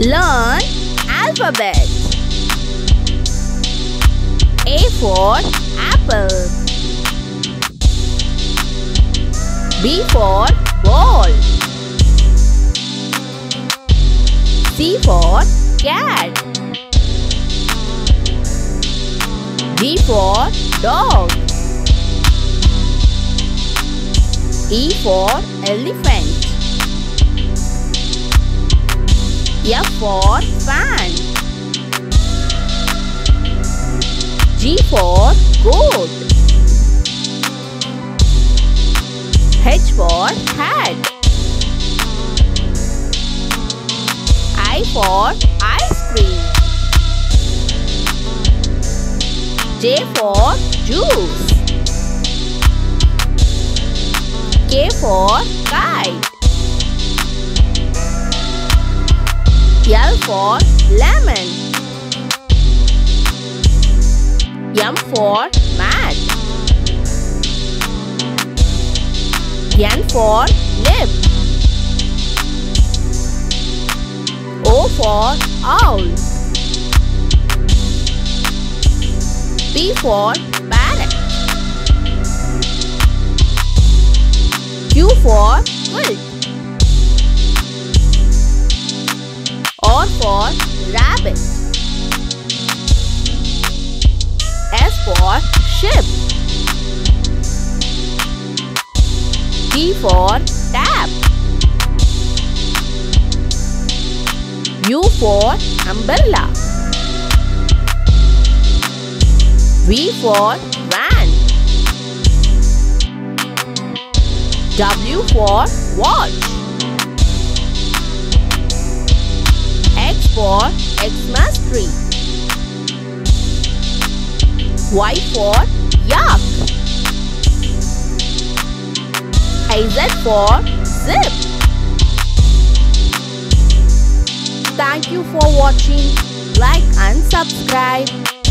Learn alphabet. A for apple. B for ball. C for cat. D for dog. E for elephant. F for fan. G for goat. H for hat. I for ice cream. J for juice. K for kite. L for lemon. M for mat. N for nib. O for owl. P for parrot. Q for quilt. R for rabbit. S for ship. T for tap. U for umbrella. V for van. W for watch. X for Xmas tree. Y for yak. Z for zip. Thank you for watching. Like and subscribe.